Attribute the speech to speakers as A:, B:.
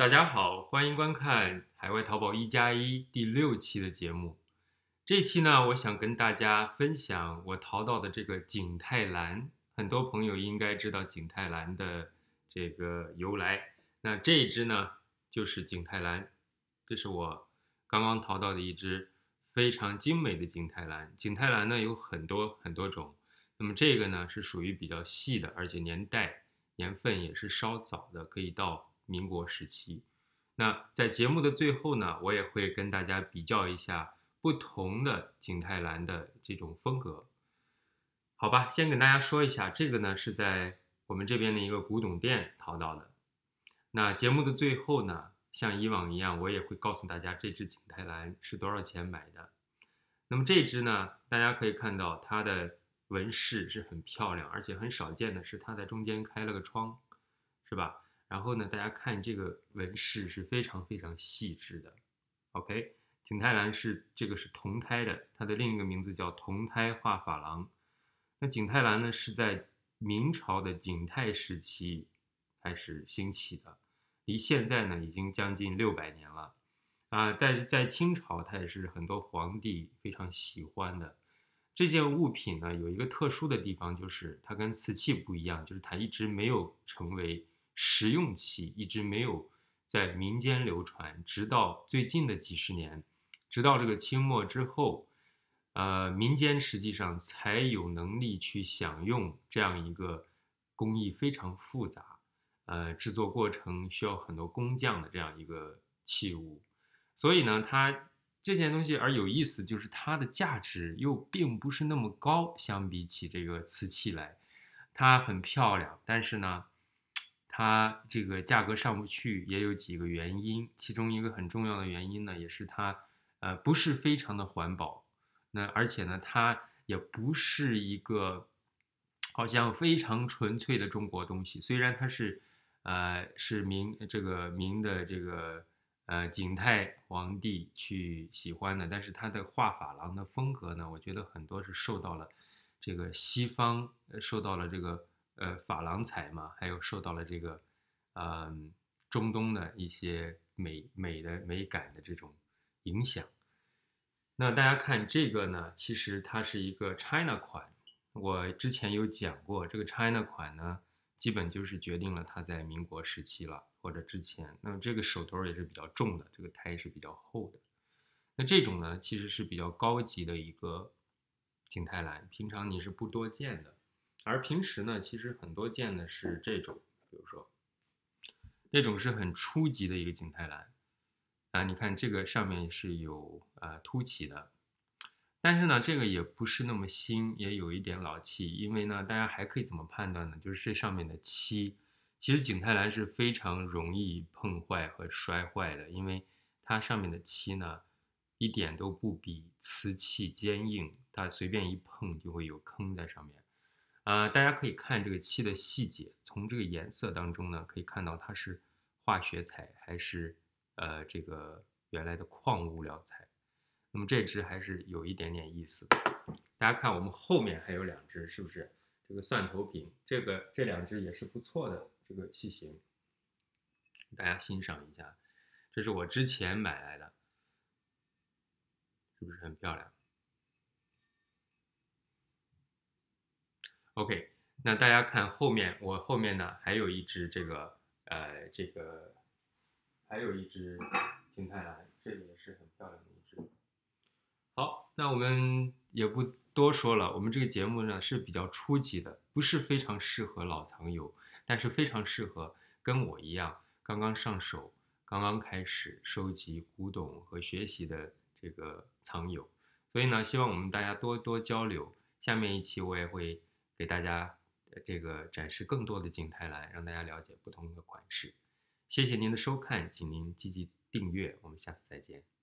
A: 大家好，欢迎观看海外淘宝1+1第6期的节目。这期呢，我想跟大家分享我淘到的这个景泰蓝。很多朋友应该知道景泰蓝的这个由来。那这一只呢，就是景泰蓝，这是我刚刚淘到的一只非常精美的景泰蓝。景泰蓝呢有很多很多种，那么这个呢是属于比较细的，而且年份也是稍早的，可以到民国时期。那在节目的最后呢，我也会跟大家比较一下不同的景泰蓝的这种风格。好吧，先跟大家说一下，这个呢是在我们这边的一个古董店淘到的。那节目的最后呢，像以往一样，我也会告诉大家这只景泰蓝是多少钱买的。那么这只呢，大家可以看到它的纹饰是很漂亮，而且很少见的是它在中间开了个窗，是吧？然后呢，大家看这个纹饰是非常非常细致的。OK，景泰蓝这个是铜胎的，它的另一个名字叫铜胎画珐琅。那景泰蓝呢是在明朝的景泰时期开始兴起的，离现在呢已经将近600年了。但是在清朝，它也是很多皇帝非常喜欢的。这件物品呢，有一个特殊的地方，就是它跟瓷器不一样，就是它一直没有成为实用器，一直没有在民间流传，直到最近的几十年，直到这个清末之后，民间实际上才有能力去享用这样一个工艺非常复杂，制作过程需要很多工匠的这样一个器物。所以呢，它这件东西而有意思，就是它的价值又并不是那么高，相比起这个瓷器来，它很漂亮，但是呢，它这个价格上不去，也有几个原因，其中一个很重要的原因呢，也是它不是非常的环保，那而且呢，它也不是一个好像非常纯粹的中国东西，虽然它是明的这个景泰皇帝去喜欢的，但是他的画珐琅的风格呢，我觉得很多是受到了这个西方，受到了这个珐琅彩嘛，还有受到了这个呃中东的一些美感的这种影响。那大家看这个呢，其实它是一个 China 款，我之前有讲过，这个 China 款呢，基本就是决定了它在民国时期了，或者之前。那么这个手头也是比较重的，这个胎是比较厚的。那这种呢，其实是比较高级的一个景泰蓝，平常你是不多见的。而平时呢，其实很多见的是这种，比如说这种是很初级的一个景泰蓝。你看这个上面是有凸起的，但是呢，这个也不是那么新，也有一点老气。因为呢，大家还可以怎么判断呢？就是这上面的漆，其实景泰蓝是非常容易碰坏和摔坏的，因为它上面的漆呢，一点都不比瓷器坚硬，它随便一碰就会有坑在上面。大家可以看这个漆的细节，从这个颜色当中呢，可以看到它是化学彩还是这个原来的矿物料彩。那么这只还是有一点点意思的。大家看我们后面还有两只，是不是？这个蒜头瓶，这两只也是不错的这个器型，大家欣赏一下。这是我之前买来的，是不是很漂亮？OK，那大家看后面，我后面呢还有一只还有一只景泰蓝，这个也是很漂亮的一只。好，那我们也不多说了，我们这个节目呢是比较初级的，不是非常适合老藏友，但是非常适合跟我一样刚刚上手、刚刚开始收集古董和学习的这个藏友。所以呢，希望我们大家多多交流。下面一期我也会给大家这个展示更多的景泰蓝，让大家了解不同的款式。谢谢您的收看，请您积极订阅，我们下次再见。